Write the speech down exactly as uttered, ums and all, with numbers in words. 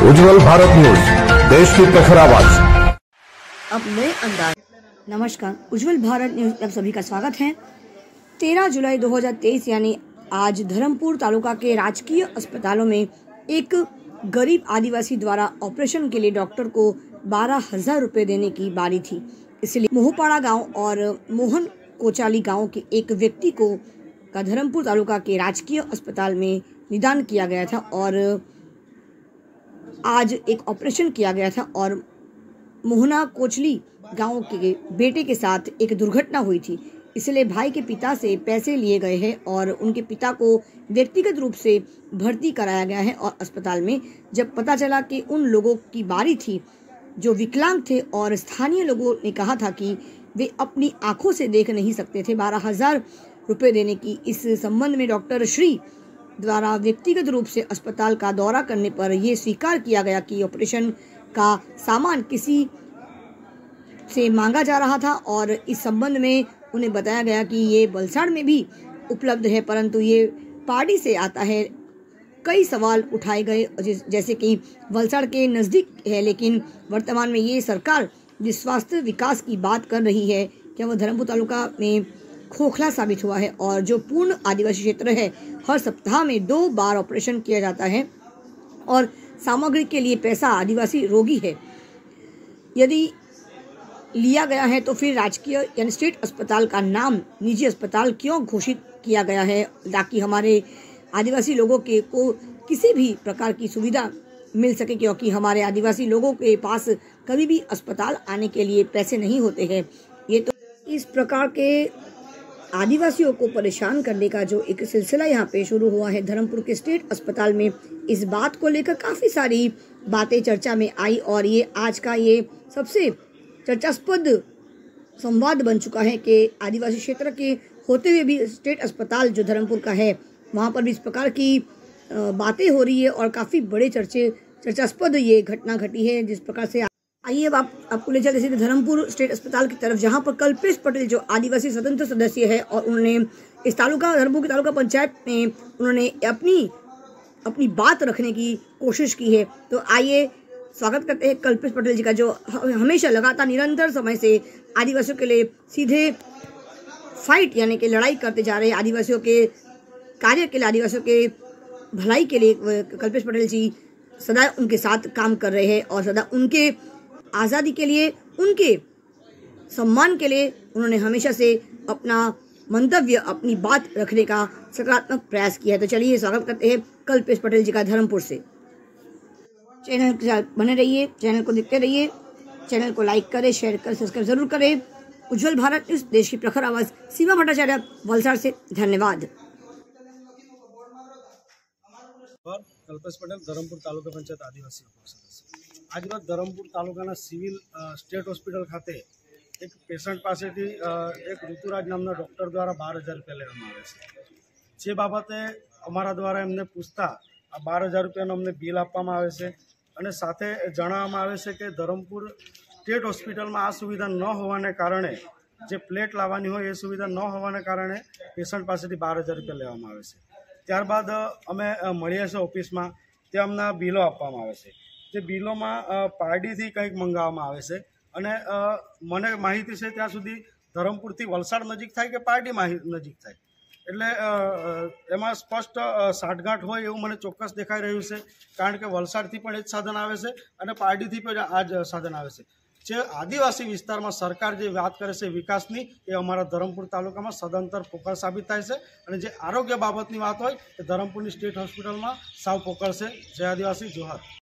उज्जवल Bharat news, देश की प्रखर आवाज। अब नए अंदाज। नमस्कार, उज्जवल भारत न्यूज में आप सभी का स्वागत है। तेरह जुलाई दो हज़ार तेईस यानी आज धर्मपुर तालुका के राजकीय अस्पतालों में एक गरीब आदिवासी द्वारा ऑपरेशन के लिए डॉक्टर को बारह हजार रुपए देने की बारी थी। इसलिए मोहपाड़ा गांव और मोहन कोचाली गांव के एक व्यक्ति को का धर्मपुर तालुका के राजकीय अस्पताल में निदान किया गया था और आज एक ऑपरेशन किया गया था और मोहना कोचली गांव के बेटे के साथ एक दुर्घटना हुई थी। इसलिए भाई के पिता से पैसे लिए गए हैं और उनके पिता को व्यक्तिगत रूप से भर्ती कराया गया है। और अस्पताल में जब पता चला कि उन लोगों की बारी थी जो विकलांग थे और स्थानीय लोगों ने कहा था कि वे अपनी आंखों से देख नहीं सकते थे, बारह हजार रुपये देने की। इस संबंध में डॉक्टर श्री द्वारा व्यक्तिगत रूप से अस्पताल का दौरा करने पर यह स्वीकार किया गया कि ऑपरेशन का सामान किसी से मांगा जा रहा था और इस संबंध में उन्हें बताया गया कि ये वलसाड़ में भी उपलब्ध है, परंतु ये पार्टी से आता है। कई सवाल उठाए गए जैसे कि वलसाड़ के नज़दीक है, लेकिन वर्तमान में ये सरकार जिस स्वास्थ्य विकास की बात कर रही है, क्या वह धर्मपुर तालुका में खोखला साबित हुआ है। और जो पूर्ण आदिवासी क्षेत्र है, हर सप्ताह में दो बार ऑपरेशन किया जाता है और सामग्री के लिए पैसा आदिवासी रोगी है। यदि लिया गया है तो फिर राजकीय यानी स्टेट अस्पताल का नाम निजी अस्पताल क्यों घोषित किया गया है, ताकि हमारे आदिवासी लोगों के को किसी भी प्रकार की सुविधा मिल सके, क्योंकि हमारे आदिवासी लोगों के पास कभी भी अस्पताल आने के लिए पैसे नहीं होते हैं। ये तो इस प्रकार के आदिवासियों को परेशान करने का जो एक सिलसिला यहाँ पे शुरू हुआ है धर्मपुर के स्टेट अस्पताल में, इस बात को लेकर काफ़ी सारी बातें चर्चा में आई और ये आज का ये सबसे चर्चास्पद संवाद बन चुका है कि आदिवासी क्षेत्र के होते हुए भी स्टेट अस्पताल जो धर्मपुर का है वहाँ पर भी इस प्रकार की बातें हो रही है और काफ़ी बड़े चर्चे चर्चास्पद ये घटना घटी है। जिस प्रकार से आइए अब आप आपको ले चलते सीधे धर्मपुर स्टेट अस्पताल की तरफ, जहां पर कल्पेश पटेल जो आदिवासी स्वतंत्र सदस्य है और उन्होंने इस तालुका धर्मपुर की तालुका पंचायत में उन्होंने अपनी अपनी बात रखने की कोशिश की है। तो आइए स्वागत करते हैं कल्पेश पटेल जी का, जो हमेशा लगातार निरंतर समय से आदिवासियों के लिए सीधे फाइट यानी कि लड़ाई करते जा रहे हैं, आदिवासियों के कार्य के लिए, आदिवासियों के भलाई के लिए कल्पेश पटेल जी सदा उनके साथ काम कर रहे हैं और सदा उनके आज़ादी के लिए, उनके सम्मान के लिए उन्होंने हमेशा से अपना मंतव्य, अपनी बात रखने का सकारात्मक प्रयास किया है। तो चलिए स्वागत करते हैं कल्पेश पटेल जी का धर्मपुर से। चैनल के साथ बने रहिए, चैनल को देखते रहिए, चैनल को लाइक करें, शेयर करें, सब्सक्राइब जरूर करें। उज्जवल भारत न्यूज, देश की प्रखर आवाज, सीमा भट्टाचार्य, वलसाड़ से। धन्यवाद। कल्पेश पटेल, धर्मपुर तालुका पंचायत आदिवासी सदस्य। आज रोज धर्मपुर तालुकाना सिविल स्टेट हॉस्पिटल खाते एक पेशंट पासेथी एक ऋतुराज नामना डॉक्टर द्वारा बार हज़ार रुपया लेवामां आवे छे। जे बाबते अमारा द्वारा एमने पूछता आ बार हज़ार रुपयानो अमने बिल आपवामां आवे छे अने साथे जणाववामां आवे छे के धर्मपुर स्टेट हॉस्पिटल में आ सुविधा न होवाने कारणे जे प्लेट लाववानी होय ए सुविधा न होवाने कारणे पेशंट पासेथी बार हज़ार रुपया लेवामां आवे छे। त्यारबाद अमे मळीए छे ऑफिस में, ते अमने बिलो आपवामां आवे छे। जे बिलो में पारडी थी कंईक मंगाववामां आवे छे अने मने माहिती छे त्यां सुधी धरमपुर थी वलसाड़ नजीक थाय के पारडी नजीक थाय, एटले एमां स्पष्ट साठगांठ होय एवुं मने चोक्कस देखाई रह्युं छे, कारण के वलसाड़थी पण ए ज साधन आवे छे अने पारडीथी पण आ ज साधन आवे छे। जे आदिवासी विस्तार में सरकार जे बात करे छे विकासनी, ए अमारा धरमपुर तालुका में सदंतर पोकळ साबित थाय छे। अने जे आरोग्य बाबतनी बात होय ए धरमपुरनी स्टेट हॉस्पिटल में साव पोकळ छे। जय आदिवासी, जोहार।